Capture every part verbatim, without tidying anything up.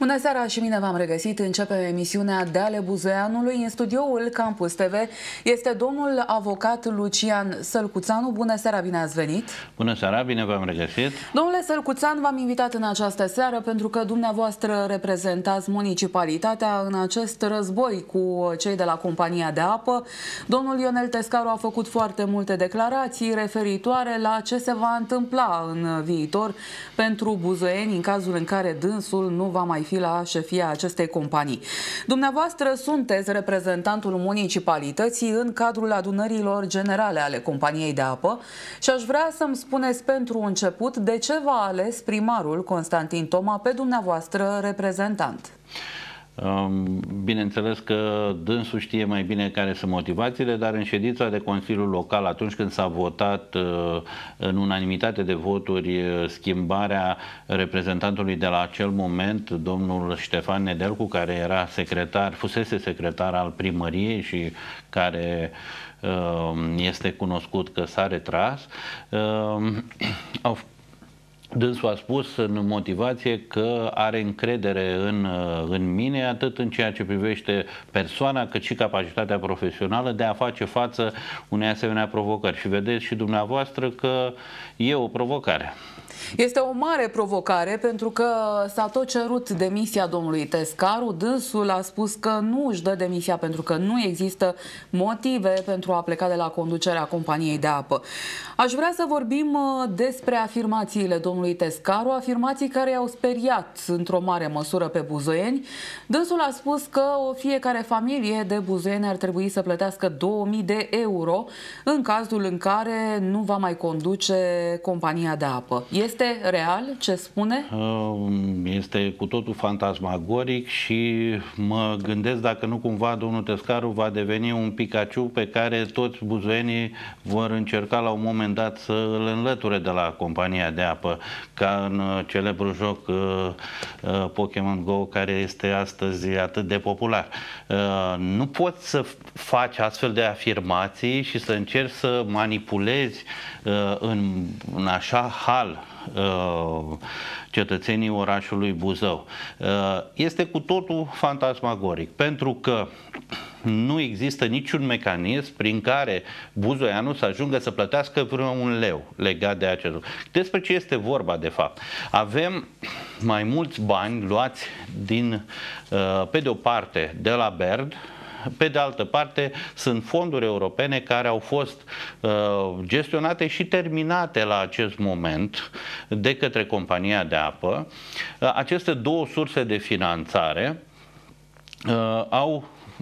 Bună seara și bine v-am regăsit. Începem emisiunea de ale Buzoianului. În studioul Campus T V este domnul avocat Lucian Sălcuțanu. Bună seara, bine ați venit. Bună seara, bine v-am regăsit. Domnule Sălcuțan, v-am invitat în această seară pentru că dumneavoastră reprezentați municipalitatea în acest război cu cei de la compania de apă. Domnul Ionel Tescaru a făcut foarte multe declarații referitoare la ce se va întâmpla în viitor pentru buzoieni în cazul în care dânsul nu va mai fi la șefia acestei companii. Dumneavoastră sunteți reprezentantul municipalității în cadrul adunărilor generale ale companiei de apă și aș vrea să-mi spuneți pentru început de ce v-a ales primarul Constantin Toma pe dumneavoastră reprezentant. Bineînțeles că dânsul știe mai bine care sunt motivațiile, dar în ședința de Consiliul Local, atunci când s-a votat în unanimitate de voturi schimbarea reprezentantului de la acel moment, domnul Ștefan Nedelcu, care era secretar, fusese secretar al primăriei și care este cunoscut că s-a retras, au Dânsul a spus în motivație că are încredere în, în mine, atât în ceea ce privește persoana, cât și capacitatea profesională de a face față unei asemenea provocări. Și vedeți și dumneavoastră că e o provocare. Este o mare provocare pentru că s-a tot cerut demisia domnului Tescaru. Dânsul a spus că nu își dă demisia pentru că nu există motive pentru a pleca de la conducerea companiei de apă. Aș vrea să vorbim despre afirmațiile domnului Tescaru, afirmații care i-au speriat într-o mare măsură pe buzoieni. Dânsul a spus că o fiecare familie de buzoieni ar trebui să plătească două mii de euro în cazul în care nu va mai conduce compania de apă. Este real ce spune? Este cu totul fantasmagoric și mă gândesc dacă nu cumva domnul Tescaru va deveni un Pikachu pe care toți buzoienii vor încerca la un moment dat să îl înlăture de la compania de apă, ca în celebrul joc Pokémon Go, care este astăzi atât de popular. Nu poți să faci astfel de afirmații și să încerci să manipulezi în, în așa hal cetățenii orașului Buzău. Este cu totul fantasmagoric, pentru că nu există niciun mecanism prin care buzoianul să ajungă să plătească vreun leu legat de acest lucru. Despre ce este vorba de fapt? Avem mai mulți bani luați din, pe de o parte, de la BERD. Pe de altă parte, sunt fonduri europene care au fost uh, gestionate și terminate la acest moment de către compania de apă. Uh, aceste două surse de finanțare uh, au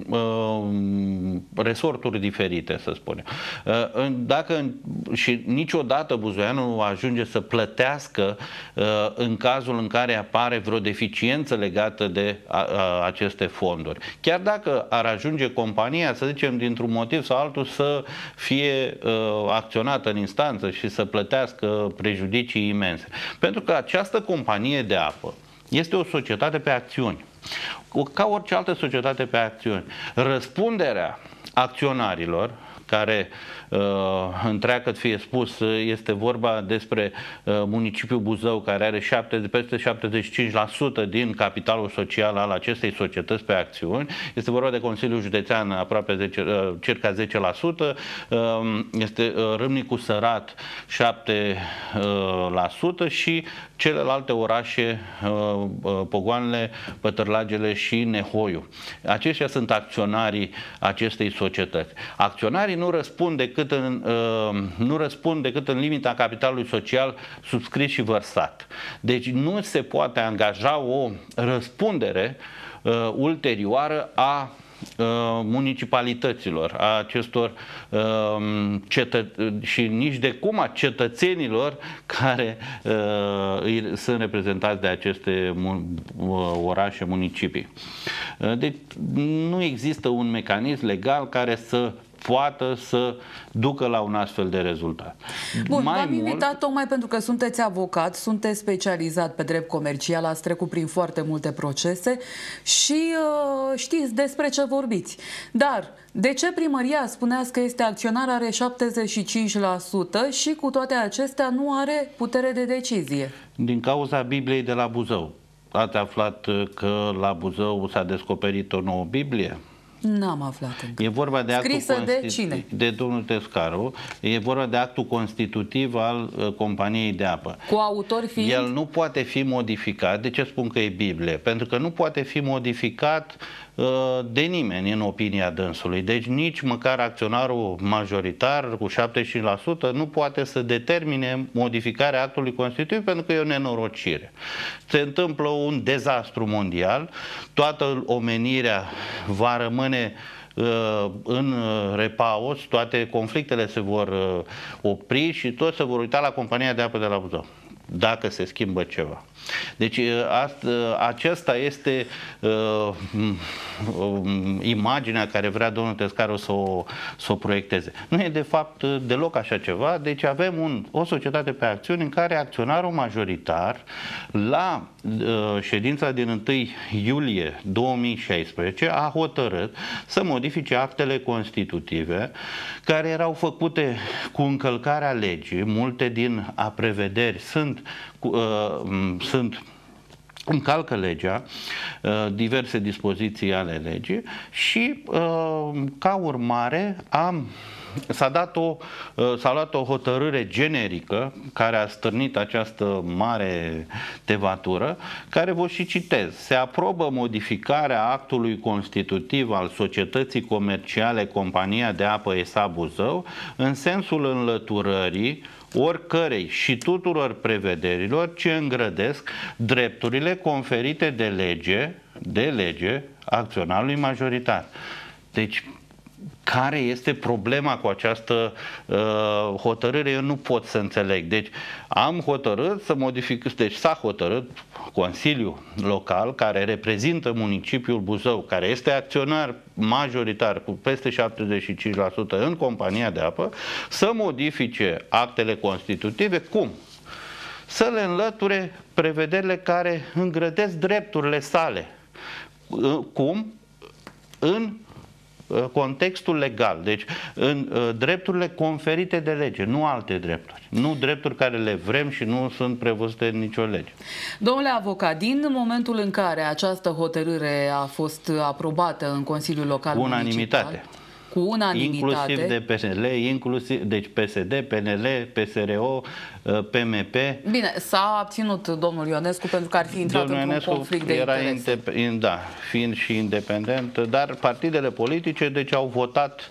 resorturi diferite, să spunem. Dacă și niciodată buzoianul nu ajunge să plătească în cazul în care apare vreo deficiență legată de aceste fonduri. Chiar dacă ar ajunge compania, să zicem, dintr-un motiv sau altul să fie acționată în instanță și să plătească prejudicii imense. Pentru că această companie de apă este o societate pe acțiuni. Ca orice altă societate pe acțiuni. Răspunderea acționarilor, care, uh, întreagăt fie spus, este vorba despre uh, municipiul Buzău, care are șapte, peste șaptezeci și cinci la sută din capitalul social al acestei societăți pe acțiuni. Este vorba de Consiliul Județean, aproape zece, uh, circa zece la sută, uh, este uh, Râmnicu Sărat, șapte la sută și celelalte orașe, uh, uh, Pogoanele, Pătărlagele și Nehoiu. Aceștia sunt acționarii acestei societăți. Acționarii nu răspund decât în, uh, nu răspund decât în limita capitalului social subscris și vărsat. Deci nu se poate angaja o răspundere uh, ulterioară a municipalităților, a acestor uh, cetă și nici de cum a cetățenilor care uh, sunt reprezentați de aceste orașe, municipii. Deci nu există un mecanism legal care să poată să ducă la un astfel de rezultat. Bun, v-am invitat tocmai pentru că sunteți avocat, sunteți specializat pe drept comercial, ați trecut prin foarte multe procese și uh, știți despre ce vorbiți. Dar de ce primăria, spuneați că este acționar, are șaptezeci și cinci la sută și cu toate acestea nu are putere de decizie? Din cauza Bibliei de la Buzău. ați aflat că la Buzău s-a descoperit o nouă Biblie? N-am aflat încă. E vorba de actul Scrisă de constitu- cine? De domnul Tescaru. E vorba de actul constitutiv al uh, companiei de apă. Cu autor fiind? El nu poate fi modificat. De ce spun că e Biblie? Pentru că nu poate fi modificat uh, de nimeni în opinia dânsului. Deci nici măcar acționarul majoritar cu șaptezeci și cinci la sută nu poate să determine modificarea actului constitutiv, pentru că e o nenorocire. Se întâmplă un dezastru mondial, toată omenirea va rămâne în repaus, toate conflictele se vor opri și toți se vor uita la compania de apă de la Buzău, dacă se schimbă ceva. Deci aceasta este uh, imaginea care vrea domnul Tescaru să o, să o proiecteze. Nu e de fapt deloc așa ceva, deci avem un, o societate pe acțiuni în care acționarul majoritar la uh, ședința din întâi iulie două mii șaisprezece a hotărât să modifice actele constitutive care erau făcute cu încălcarea legii. Multe din a prevederi sunt uh, sunt încalcă legea, diverse dispoziții ale legii și ca urmare am S-a dat o, s-a luat o hotărâre generică care a stârnit această mare tevatură, care vă și citez. Se aprobă modificarea actului constitutiv al societății comerciale Compania de Apă S A Buzău în sensul înlăturării oricărei și tuturor prevederilor ce îngrădesc drepturile conferite de lege, de lege acționarului majoritar. Deci, care este problema cu această uh, hotărâre? Eu nu pot să înțeleg. Deci am hotărât să modific, deci s-a hotărât Consiliul Local, care reprezintă municipiul Buzău, care este acționar majoritar cu peste șaptezeci și cinci la sută în compania de apă, să modifice actele constitutive. Cum? Să le înlăture prevederile care îngrădesc drepturile sale. Cum? În contextul legal, deci în uh, drepturile conferite de lege, nu alte drepturi, nu drepturi care le vrem și nu sunt prevăzute în nicio lege. Domnule avocat, din momentul în care această hotărâre a fost aprobată în Consiliul Local unanimitate. Municipal, cu unanimitate, inclusiv de P S L, inclusiv, deci P S D, P N L, P S R O, P M P. Bine, s-a abținut domnul Ionescu pentru că ar fi intrat Domnul într-un Ionescu conflict de era interese. Da, fiind și independent, dar partidele politice deci au votat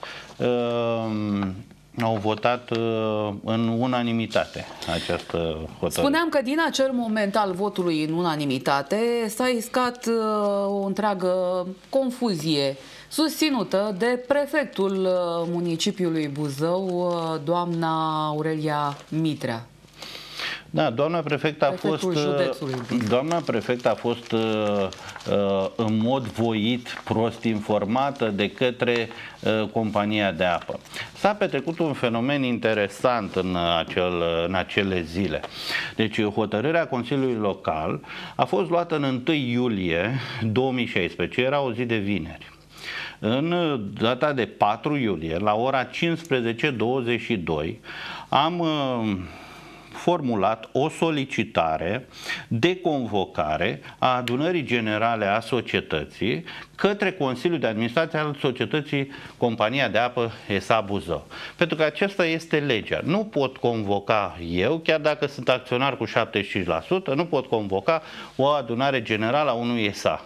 uh, au votat uh, în unanimitate această hotărâre. Spuneam că din acel moment al votului în unanimitate s-a iscat uh, o întreagă confuzie susținută de prefectul municipiului Buzău, doamna Aurelia Mitrea. Da, doamna prefect a fost doamna prefect a fost uh, în mod voit prost informată de către uh, compania de apă. S-a petrecut un fenomen interesant în, acel, în acele zile. Deci hotărârea Consiliului Local a fost luată în întâi iulie două mii șaisprezece, era o zi de vineri. În data de patru iulie, la ora cincisprezece douăzeci și doi, am uh, formulat o solicitare de convocare a adunării generale a societății către Consiliul de Administrație al societății Compania de Apă S A Buzău. Pentru că acesta este legea. Nu pot convoca eu, chiar dacă sunt acționar cu șaptezeci și cinci la sută, nu pot convoca o adunare generală a unui S A.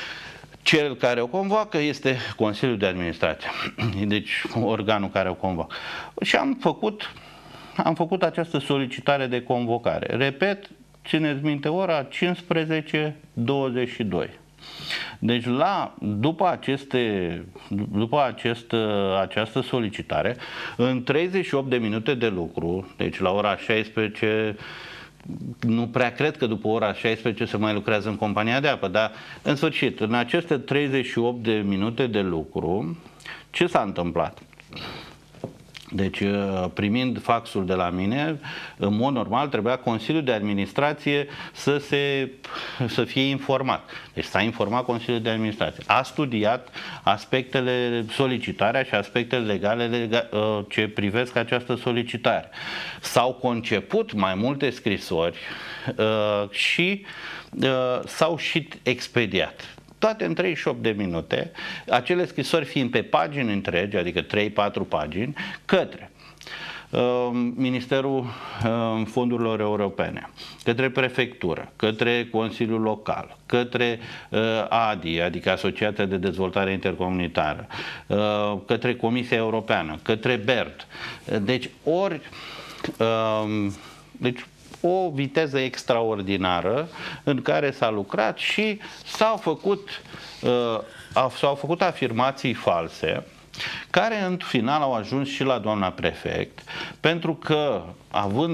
Cel care o convoacă este Consiliul de Administrație, deci organul care o convoacă. Și am făcut, am făcut această solicitare de convocare. Repet, țineți minte ora cincisprezece douăzeci și doi. Deci la, după, aceste, după acest, această solicitare, în treizeci și opt de minute de lucru, deci la ora șaisprezece, nu prea cred că după ora șaisprezece se mai lucrează în compania de apă, dar în sfârșit, în aceste treizeci și opt de minute de lucru, ce s-a întâmplat? Deci, primind faxul de la mine, în mod normal trebuia Consiliul de Administrație să, se, să fie informat. Deci s-a informat Consiliul de Administrație. A studiat aspectele, solicitarea și aspectele legale lega, ce privesc această solicitare. S-au conceput mai multe scrisori și s-au și expediat. Toate în treizeci și opt de minute, acele scrisori fiind pe pagini întregi, adică trei patru pagini, către uh, Ministerul uh, Fondurilor Europene, către Prefectură, către Consiliul Local, către uh, A D I, adică Asociația de Dezvoltare Intercomunitară, uh, către Comisia Europeană, către B E R D. Deci, ori... Uh, deci, o viteză extraordinară în care s-a lucrat și s-au făcut, uh, s-au făcut afirmații false care în final au ajuns și la doamna prefect, pentru că având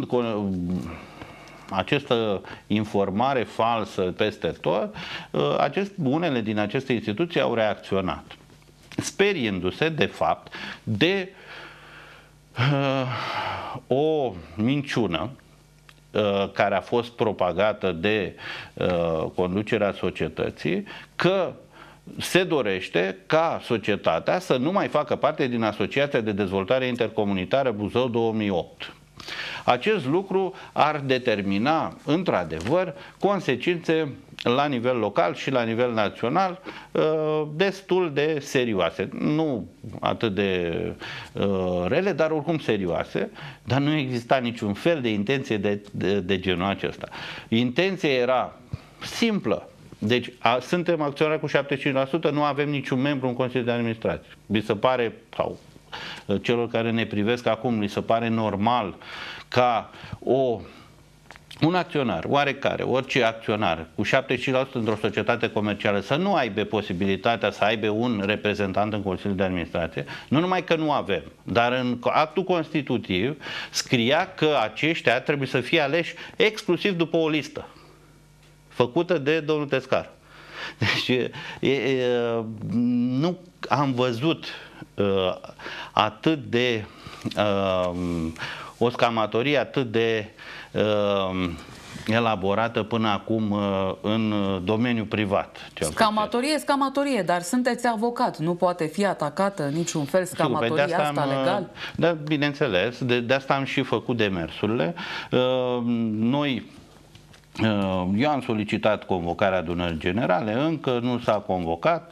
această informare falsă peste tot, uh, acest, unele din aceste instituții au reacționat, speriindu-se de fapt de uh, o minciună care a fost propagată de uh, conducerea societății, că se dorește ca societatea să nu mai facă parte din Asociația de Dezvoltare Intercomunitară Buzău două mii opt. Acest lucru ar determina, într-adevăr, consecințe la nivel local și la nivel național destul de serioase. Nu atât de rele, dar oricum serioase, dar nu exista niciun fel de intenție de, de, de genul acesta. Intenția era simplă. Deci a, suntem acționari cu șaptezeci și cinci la sută, nu avem niciun membru în Consiliul de Administrație. Vi se pare, sau celor care ne privesc acum, li se pare normal ca o un acționar, oarecare, orice acționar cu șaptezeci și cinci la sută într-o societate comercială să nu aibă posibilitatea să aibă un reprezentant în Consiliul de Administrație? Nu numai că nu avem, dar în actul constitutiv scria că aceștia trebuie să fie aleși exclusiv după o listă făcută de domnul Tescaru. Deci e, e, nu am văzut uh, atât de uh, o scamatorie atât de uh, elaborată până acum uh, în domeniul privat. Scamatorie, scamatorie, dar sunteți avocat, nu poate fi atacată niciun fel scamatoria Sigur, asta am, legal? Da, bineînțeles, de, de asta am și făcut demersurile. Uh, noi Eu am solicitat convocarea adunării generale, încă nu s-a convocat,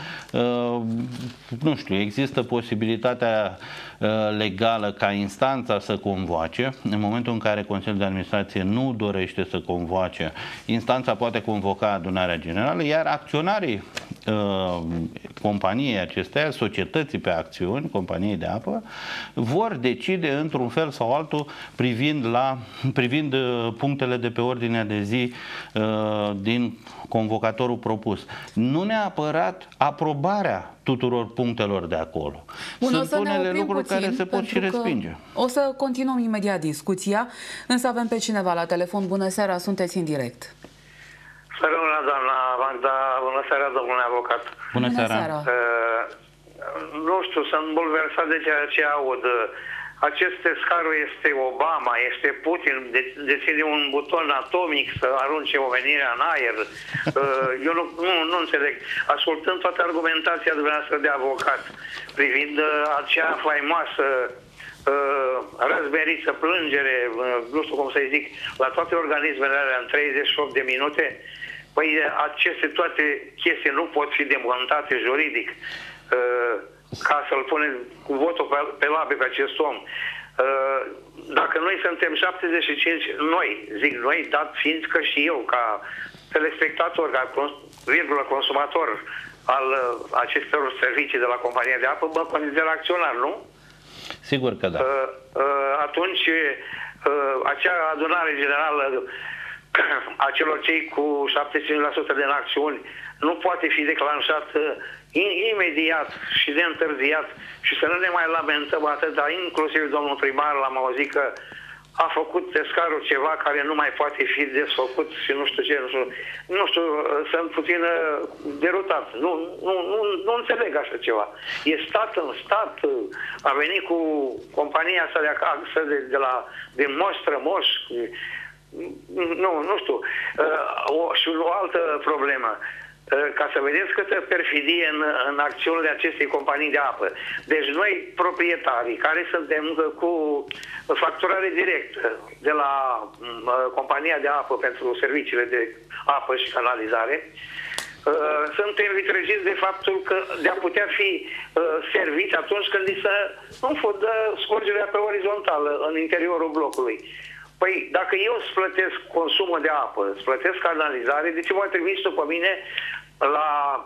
nu știu, există posibilitatea legală ca instanța să convoace. În momentul în care Consiliul de Administrație nu dorește să convoace, instanța poate convoca adunarea generală, iar acționarii companiei acesteia, societății pe acțiuni, companiei de apă, vor decide într-un fel sau altul privind, la, privind punctele de pe ordinea de zi uh, din convocatorul propus. Nu neapărat aprobarea tuturor punctelor de acolo. Bun, Sunt unele lucruri care se pot și respinge. O să continuăm imediat discuția, însă avem pe cineva la telefon. Bună seara, sunteți în direct. Bună, doamna Magda, bună seara, domnule avocat. Bună, bună seara. seara. Uh, nu știu, sunt bulversat de ceea ce aud. Acest Tescaru este Obama, este Putin, de, deține un buton atomic să arunce omenirea în aer. Uh, eu nu, nu, nu înțeleg. Ascultând toată argumentația dumneavoastră de avocat privind uh, acea faimoasă uh, răzmeriță, plângere, uh, nu știu cum să-i zic, la toate organismele alea în treizeci și opt de minute, păi aceste toate chestii nu pot fi demontate juridic uh, ca să-l punem cu votul pe, pe labe pe acest om. Uh, dacă noi suntem șaptezeci și cinci, noi, zic noi, dat fiind că și eu, ca telespectator, ca virgulă consumator al uh, acestor servicii de la compania de apă, mă consider acționar, nu? Sigur că da. Uh, uh, atunci, uh, acea adunare generală a celor cei cu șaptezeci și cinci la sută din acțiuni nu poate fi declanșat imediat și de întârziat și să nu ne mai lamentăm atât, dar inclusiv domnul primar l-am auzit că a făcut Tescarul ceva care nu mai poate fi desfăcut și nu știu ce, nu știu, nu știu sunt puțin derutat. Nu, nu, nu, nu înțeleg așa ceva. E stat în stat, a venit cu compania asta de acasă, de, de la de moș strămoș. Nu, nu știu. O, și o altă problemă. Ca să vedeți câtă perfidie în, în acțiunile acestei companii de apă. Deci noi, proprietarii, care suntem cu facturare directă de la uh, compania de apă pentru serviciile de apă și canalizare, uh, suntem vitregiți de faptul că de a putea fi uh, serviți atunci când li se dă scurgerea pe orizontală în interiorul blocului. Păi, dacă eu îți plătesc consumul de apă, îți plătesc canalizare, de ce mă trimiți tu pe mine la,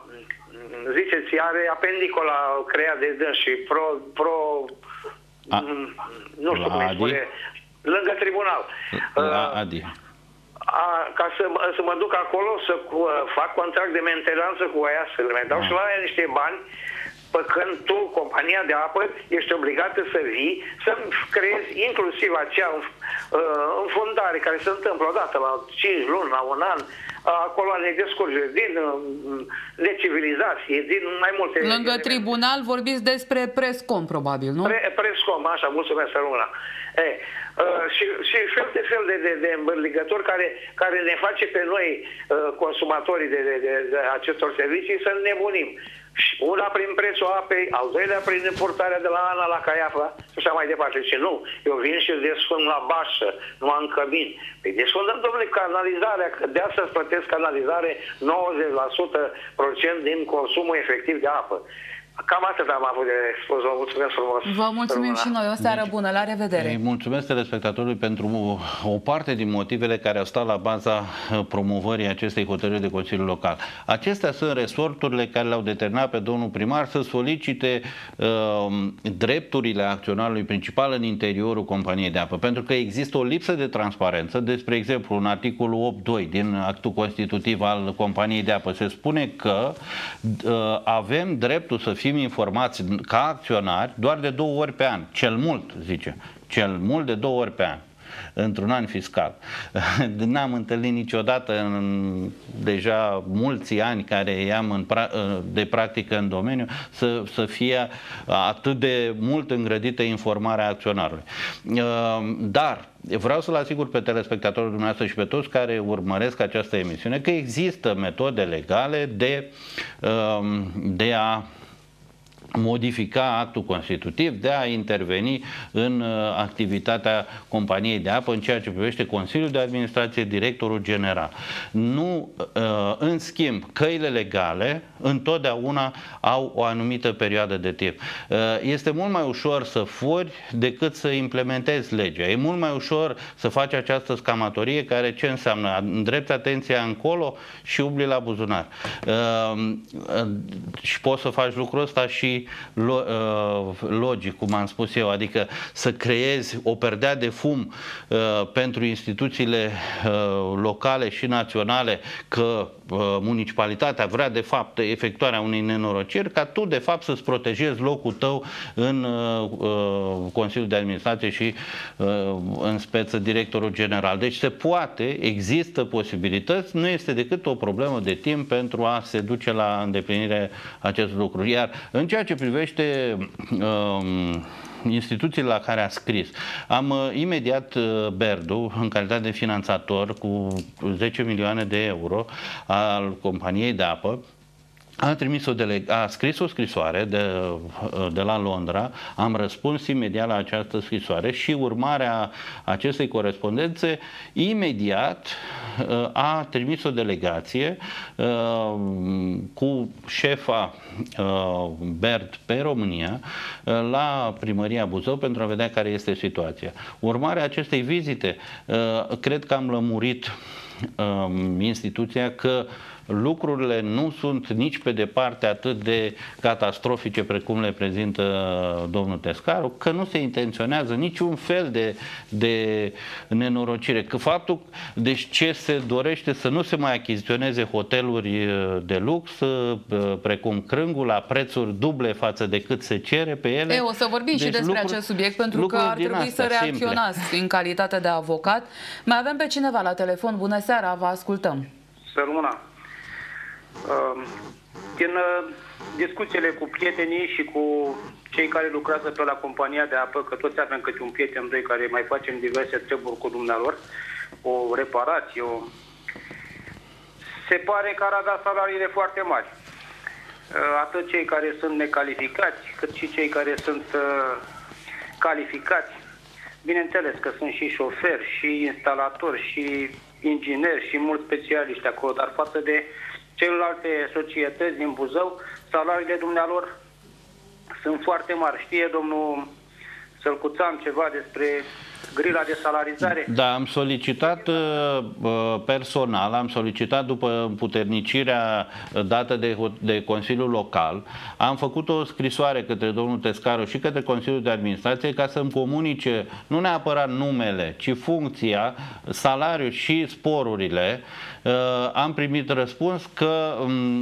ziceți, are apendicola creat de dâns și pro, pro A, nu știu cum îi spune, lângă tribunal. La Adi. A, ca să, să mă duc acolo să cu, fac contract de mentenanță cu aia, să le mai dau și la aia niște bani, pe când tu, compania de apă, ești obligată să vii, să-mi creezi inclusiv acea uh, înfundare care se întâmplă odată la cinci luni, la un an, acolo ne descurgere din uh, decivilizație, din mai multe... Lângă elemente. Tribunal vorbiți despre Prescom, probabil, nu? Pre, Prescom, așa, mulțumesc, Rămâna. E, uh, și, și fel de fel de, de, de îmbărligători care, care ne face pe noi, uh, consumatorii de, de, de, de acestor servicii, să nebunim. Una prin prețul apei, al doilea prin importarea de la Ana la Caiafa și așa mai departe. Și nu, eu vin și desfund la bașă, nu am cămin. Păi desfundăm, domnule, canalizarea, că de asta îți plătesc canalizare nouăzeci la sută din consumul efectiv de apă. Cam atât am avut de spus. Vă mulțumesc frumos. Vă mulțumim și noi. O seară bună. La revedere. Îi mulțumesc telespectatorului pentru o parte din motivele care au stat la baza promovării acestei hotărâri de Consiliul Local. Acestea sunt resorturile care le-au determinat pe domnul primar să solicite uh, drepturile acționarului principal în interiorul companiei de apă. Pentru că există o lipsă de transparență. Despre exemplu, în articolul opt doi din actul constitutiv al companiei de apă se spune că uh, avem dreptul să fim informați ca acționari doar de două ori pe an, cel mult, zice, cel mult de două ori pe an, într-un an fiscal. N-am întâlnit niciodată în deja mulți ani care i-am în pra de practică în domeniu să, să fie atât de mult îngrădită informarea acționarului. Dar vreau să-l asigur pe telespectatorul dumneavoastră și pe toți care urmăresc această emisiune că există metode legale de, de a modifica actul constitutiv, de a interveni în uh, activitatea companiei de apă în ceea ce privește Consiliul de Administrație, directorul general. Nu, uh, în schimb, căile legale întotdeauna au o anumită perioadă de timp. Uh, este mult mai ușor să furi decât să implementezi legea. E mult mai ușor să faci această scamatorie care ce înseamnă? Îndrepți atenția încolo și ubli la buzunar. Uh, uh, și poți să faci lucrul ăsta și logic, cum am spus eu, adică să creezi o perdea de fum uh, pentru instituțiile uh, locale și naționale că uh, municipalitatea vrea de fapt efectuarea unei nenorociri, ca tu de fapt să-ți protejezi locul tău în uh, uh, Consiliul de Administrație și uh, în speță directorul general. Deci se poate, există posibilități, nu este decât o problemă de timp pentru a se duce la îndeplinire acest lucru. Iar în ceea ce privește um, instituțiile la care a scris, am uh, imediat uh, Berdu, în calitate de finanțator cu zece milioane de euro al companiei de apă, a, trimis o deleg a scris o scrisoare de, de la Londra, am răspuns imediat la această scrisoare și urmarea acestei corespondențe, imediat a trimis o delegație cu șefa Berd pe România la primăria Buzău pentru a vedea care este situația. Urmarea acestei vizite, cred că am lămurit um, instituția că lucrurile nu sunt nici pe departe atât de catastrofice precum le prezintă domnul Tescaru, că nu se intenționează niciun fel de, de nenorocire, că faptul, deci ce se dorește să nu se mai achiziționeze hoteluri de lux precum Crângul la prețuri duble față de cât se cere pe ele. E, o să vorbim deci și despre lucruri, acest subiect, pentru că ar trebui să reacționați simple. În calitate de avocat. Mai avem pe cineva la telefon. Bună seara, vă ascultăm. Să rămână. Din discuțiile cu prietenii și cu cei care lucrează pe la compania de apă, că toți avem câte un prieten, doi, care mai facem diverse treburi cu dumnealor, o reparație, o... se pare că ar avea salariile foarte mari. Atât cei care sunt necalificați, cât și cei care sunt calificați. Bineînțeles că sunt și șoferi, și instalatori, și ingineri, și mulți specialiști acolo, dar față de celelalte societăți din Buzău, salariile dumnealor sunt foarte mari. Știe domnul Sălcuțan ceva despre grila de salarizare? Da, am solicitat personal, am solicitat după împuternicirea dată de, de Consiliul Local, am făcut o scrisoare către domnul Tescaru și către Consiliul de Administrație ca să-mi comunice nu neapărat numele, ci funcția, salariul și sporurile. Am primit răspuns că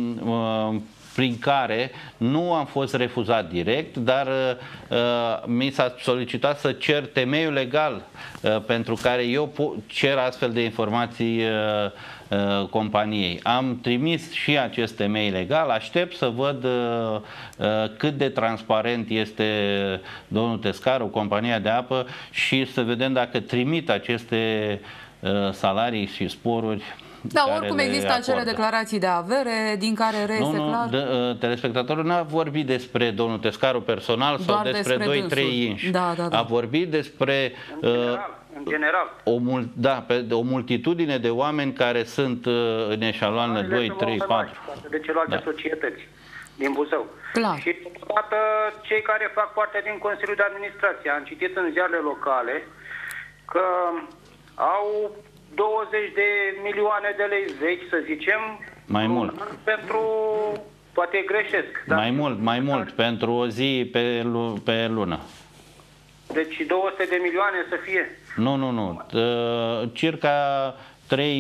prin care nu am fost refuzat direct, dar uh, mi s-a solicitat să cer temeiul legal uh, pentru care eu cer astfel de informații uh, uh, companiei. Am trimis și acest temei legal, aștept să văd uh, uh, cât de transparent este domnul Tescaru, compania de apă, și să vedem dacă trimit aceste uh, salarii și sporuri. Da, oricum există acele declarații de avere din care reiese nu, nu, clar. De, telespectatorul n-a vorbit despre domnul Tescaru personal sau doar despre doi trei inși. Da, da, da. A vorbit despre în general, uh, în general. O, mul, da, pe, o multitudine de oameni care sunt uh, în eșaloană doi, trei, patru. De celelalte da. societăți din Buzău. Clar. Și totodată cei care fac parte din Consiliul de Administrație. Am citit în ziarele locale că au douăzeci de milioane de lei vechi, să zicem, mai mult pentru, poate greșesc, mai mult, mai mult, pentru o zi pe, pe lună. Deci două sute de milioane să fie? Nu, nu, nu, circa trei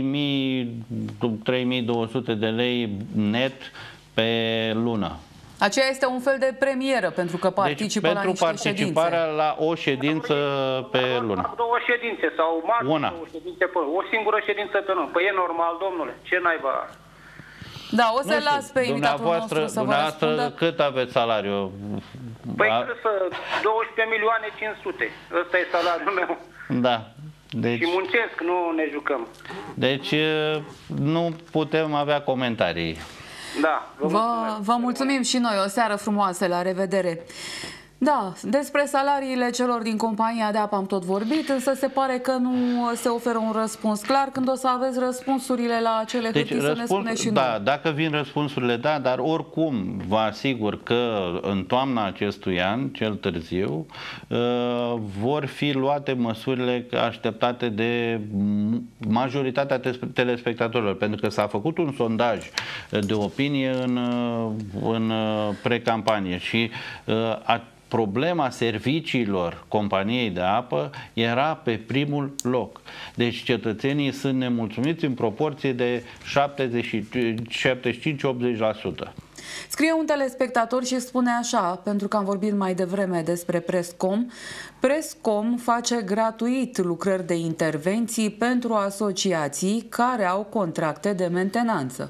mii două sute de lei net pe lună. Aceea este un fel de premieră, pentru că participă deci, la pentru niște participarea ședințe. la o ședință pe lună. Două ședințe sau maxim Una. două ședințe pe o singură ședință pe lună. Păi e normal, domnule, ce naiba? Da, o să las pe invitatul nostru să vă răspundă. Cât aveți salariu? Păi A... douăsprezece milioane cinci sute. Ăsta e salariul meu. Da. Deci, și muncesc, nu ne jucăm. Deci nu putem avea comentarii. Da, vă, vă, vă mulțumim și noi, o seară frumoasă, la revedere. Da, despre salariile celor din compania de apă am tot vorbit, însă se pare că nu se oferă un răspuns clar. Când o să aveți răspunsurile la acele deci, hârtii, să ne spuneți și da, noi. Dacă vin răspunsurile, da, dar oricum vă asigur că în toamna acestui an, cel târziu, uh, vor fi luate măsurile așteptate de majoritatea telespectatorilor, pentru că s-a făcut un sondaj de opinie în, în precampanie și uh, a problema serviciilor companiei de apă era pe primul loc. Deci cetățenii sunt nemulțumiți în proporție de șaptezeci și cinci la optzeci la sută. Scrie un telespectator și spune așa, pentru că am vorbit mai devreme despre Prescom: Prescom face gratuit lucrări de intervenții pentru asociații care au contracte de mentenanță.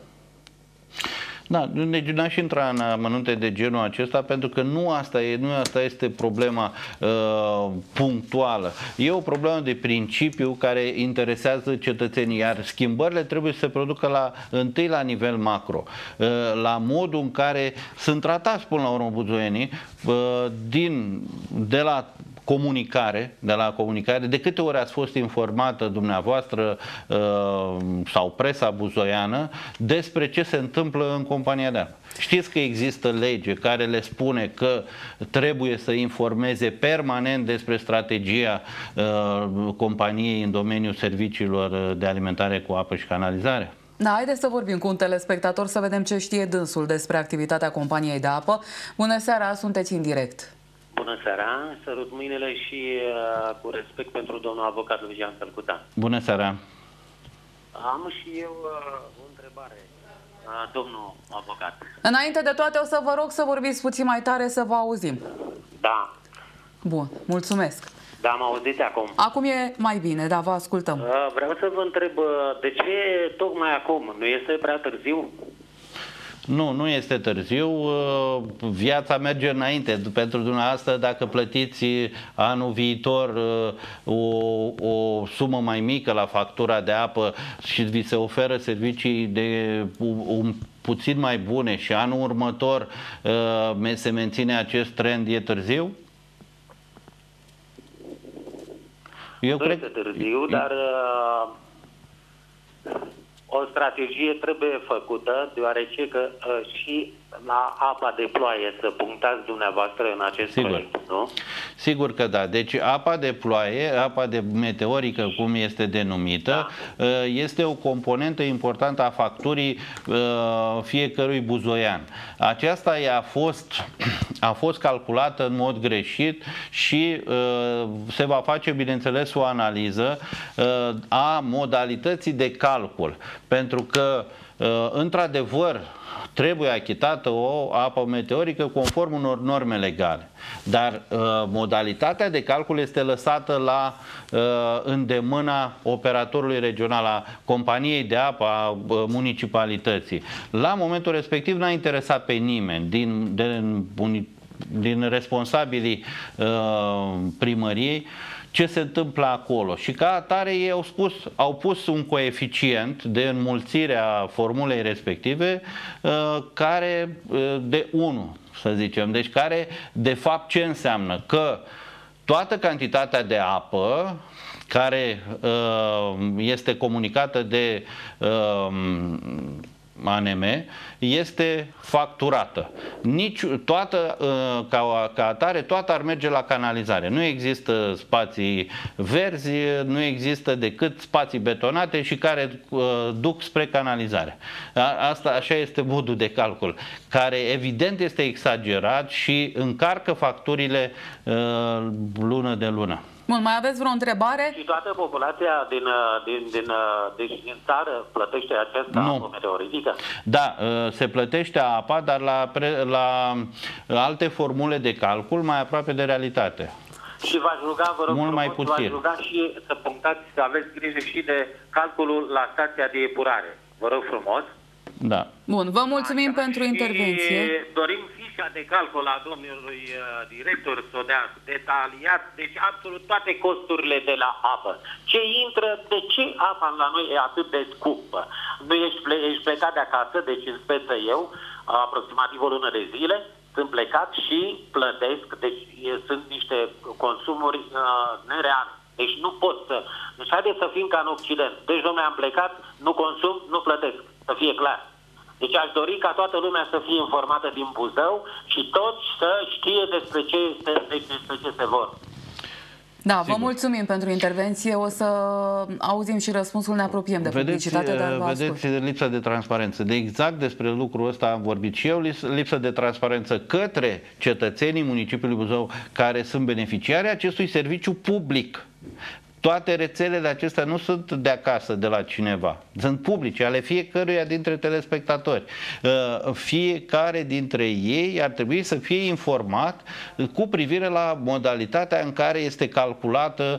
Da, deci n-aș intra în amănunte de genul acesta, pentru că nu asta, e, nu asta este problema uh, punctuală. E o problemă de principiu care interesează cetățenii, iar schimbările trebuie să se producă la, întâi la nivel macro, uh, la modul în care sunt tratați până la urmă buzoienii uh, din, de la comunicare, de la comunicare, de câte ori ați fost informată dumneavoastră sau presa buzoiană despre ce se întâmplă în compania de apă? Știți că există lege care le spune că trebuie să informeze permanent despre strategia companiei în domeniul serviciilor de alimentare cu apă și canalizare? Da, haideți să vorbim cu un telespectator să vedem ce știe dânsul despre activitatea companiei de apă. Bună seara, sunteți în direct. Bună seara, sărut mâinile și uh, cu respect pentru domnul avocat Lucian Tălcutan. Bună seara. Am și eu uh, o întrebare, uh, domnul avocat. Înainte de toate o să vă rog să vorbiți puțin mai tare să vă auzim. Da. Bun, mulțumesc. Da, am auzit acum. Acum e mai bine, da, vă ascultăm. Uh, vreau să vă întreb, uh, de ce tocmai acum? Nu este prea târziu? Nu, nu este târziu, viața merge înainte. Pentru dumneavoastră, dacă plătiți anul viitor o, o sumă mai mică la factura de apă și vi se oferă servicii de un puțin mai bune și anul următor se menține acest trend, e târziu? Eu nu cred... este târziu, dar... Uh... O strategie trebuie făcută, deoarece că uh, și la apa de ploaie să punctați dumneavoastră în acest Sigur. proiect, nu? Sigur că da. Deci apa de ploaie, apa de meteorică, cum este denumită, da. este o componentă importantă a facturii fiecărui buzoian. Aceasta a fost, a fost calculată în mod greșit și se va face, bineînțeles, o analiză a modalității de calcul. Pentru că, într-adevăr, trebuie achitată o apă meteorică conform unor norme legale. Dar uh, modalitatea de calcul este lăsată la uh, îndemâna operatorului regional, a companiei de apă, a uh, municipalității. La momentul respectiv n-a interesat pe nimeni din, din, din responsabilii uh, primăriei ce se întâmplă acolo. Și ca atare ei au spus, au pus un coeficient de înmulțire a formulei respective care de unu, să zicem. Deci care, de fapt, ce înseamnă? Că toată cantitatea de apă care este comunicată de A N M este facturată. Nici toată, ca, ca atare, toată ar merge la canalizare. Nu există spații verzi, nu există decât spații betonate și care uh, duc spre canalizare. Asta așa este modul de calcul, care evident este exagerat și încarcă facturile uh, lună de lună. Bun, mai aveți vreo întrebare? Și toată populația din, din, din, din, din țară plătește această apă meteoritică? Da, se plătește apa, dar la, la alte formule de calcul mai aproape de realitate. Și v-aș ruga, vă rog, mult mai v-aș puțin. ruga și să punctați, să aveți grijă și de calculul la stația de epurare. Vă rog frumos. Da. Bun, vă mulțumim Așa, pentru și intervenție. Dorim fișa de calcul a domnului uh, director Sodea, detaliat, deci absolut toate costurile de la apă. Ce intră, de ce apa la noi e atât de scumpă? Nu ești, ple ești plecat de acasă, deci în speță eu, aproximativ o lună de zile, sunt plecat și plătesc, deci e, sunt niște consumuri uh, nereale. Deci nu pot să... Deci haideți să fim ca în Occident. Deci, domnule, am plecat, nu consum, nu plătesc. Să fie clar. Deci aș dori ca toată lumea să fie informată din Buzău și toți să știe despre ce, este, despre ce se vor. Da, Sigur. Vă mulțumim pentru intervenție. O să auzim și răspunsul, ne apropiem de vedeți, publicitate, dar vă vedeți ascult. lipsa de transparență. De exact despre lucrul ăsta am vorbit și eu, lipsa de transparență către cetățenii municipiului Buzău care sunt beneficiari acestui serviciu public. Toate rețelele acestea nu sunt de acasă, de la cineva. Sunt publice, ale fiecăruia dintre telespectatori. Fiecare dintre ei ar trebui să fie informat cu privire la modalitatea în care este calculată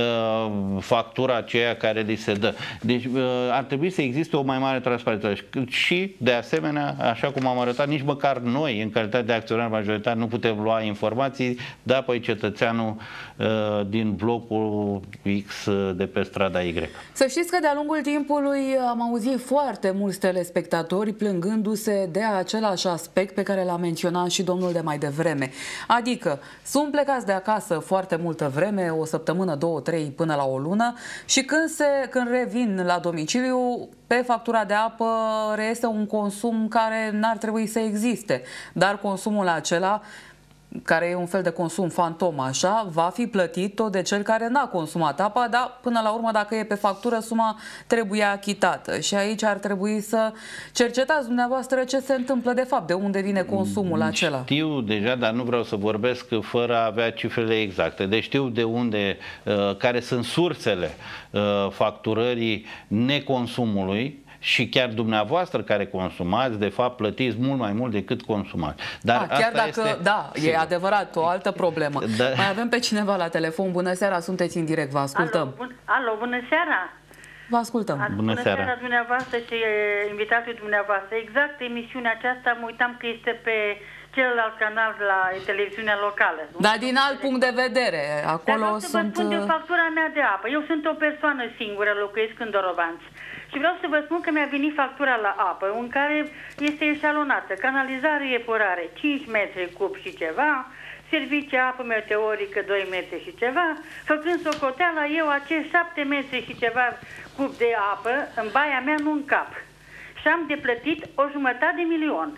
factura aceea care li se dă. Deci ar trebui să existe o mai mare transparență. Și, de asemenea, așa cum am arătat, nici măcar noi, în calitate de acționar majoritar, nu putem lua informații, dar apoi cetățeanul din blocul X de pe strada Y. Să știți că de-a lungul timpului am auzit foarte mulți telespectatori plângându-se de același aspect pe care l-a menționat și domnul de mai devreme. Adică sunt plecați de acasă foarte multă vreme, o săptămână, două, trei, până la o lună, și când, se, când revin la domiciliu, pe factura de apă reiese un consum care n-ar trebui să existe. Dar consumul acela, care e un fel de consum fantom așa, va fi plătit tot de cel care n-a consumat apa, dar până la urmă, dacă e pe factură, suma trebuie achitată. Și aici ar trebui să cercetați dumneavoastră ce se întâmplă de fapt, de unde vine consumul acela. Știu deja, dar nu vreau să vorbesc fără a avea cifrele exacte. Deci știu de unde, care sunt sursele facturării neconsumului. Și chiar dumneavoastră care consumați, de fapt, plătiți mult mai mult decât consumați. Dar A, chiar asta dacă, este... da, e adevărat, o altă problemă. Da. Mai avem pe cineva la telefon. Bună seara, sunteți în direct, vă ascultăm. Alo, bun, alo bună seara! Vă ascultăm. Bună, bună seara. seara dumneavoastră și invitatul dumneavoastră. Exact emisiunea aceasta, mă uitam că este pe celălalt canal la televiziunea locală. Dar din alt punct de vedere, acolo Dar vreau să sunt... vă spun de factura mea de apă. Eu sunt o persoană singură, locuiesc în Dorobanți. Și vreau să vă spun că mi-a venit factura la apă, în care este eșalonată canalizare, epurare, cinci metri cub și ceva, servicii apă meteorică, doi metri și ceva, făcând socoteala, eu acești șapte metri și ceva cub de apă în baia mea nu încap. Și am de plătit o jumătate de milion.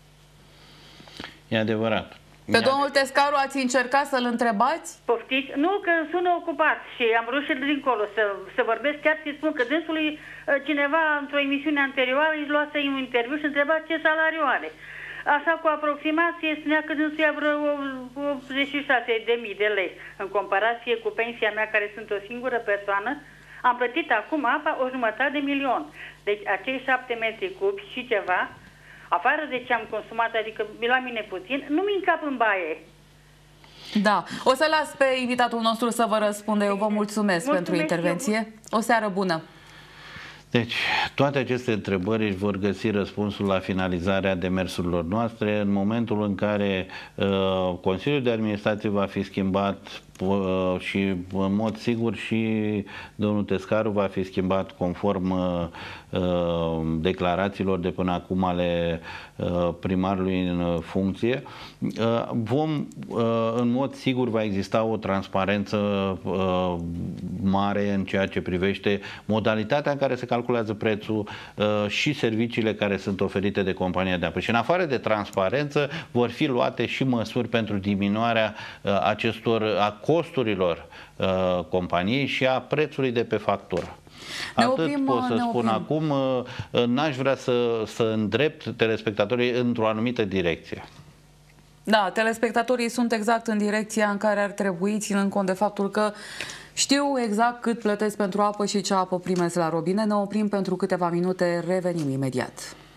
E adevărat. Pe domnul Tescaru ați încercat să-l întrebați? Poftiți? Nu, că sunt ocupat și am vrut și dincolo să, să vorbesc, chiar să spun că dânsului cineva într-o emisiune anterioară îi luase un interviu și întreba ce salariu are. Așa cu aproximație spunea că dânsul ia vreo optzeci și șase de mii de lei în comparație cu pensia mea, care sunt o singură persoană. Am plătit acum apa o jumătate de milion. Deci acei șapte metri cubi și ceva, afară de ce am consumat, adică la mine puțin, nu mi încap în baie. Da. O să las pe invitatul nostru să vă răspundă. Eu vă mulțumesc, mulțumesc pentru intervenție. O seară bună! Deci, toate aceste întrebări își vor găsi răspunsul la finalizarea demersurilor noastre în momentul în care uh, Consiliul de Administrație va fi schimbat uh, și în mod sigur și domnul Tescaru va fi schimbat conform uh, declarațiilor de până acum ale uh, primarului în funcție. Uh, vom, uh, în mod sigur, va exista o transparență uh, mare în ceea ce privește modalitatea în care se calculează prețul uh, și serviciile care sunt oferite de compania de apă. Și în afară de transparență vor fi luate și măsuri pentru diminuarea uh, acestor, a costurilor uh, companiei și a prețului de pe factură. Ne Atât oprim, pot să ne spun oprim. acum, n-aș vrea să, să îndrept telespectatorii într-o anumită direcție. Da, telespectatorii sunt exact în direcția în care ar trebui, ținând cont de faptul că știu exact cât plătesc pentru apă și ce apă primesc la robine. Ne oprim pentru câteva minute, revenim imediat.